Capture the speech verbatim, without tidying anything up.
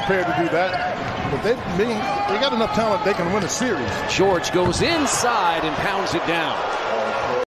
prepared to do that. But they, they got enough talent they can win a series. George goes inside and pounds it down.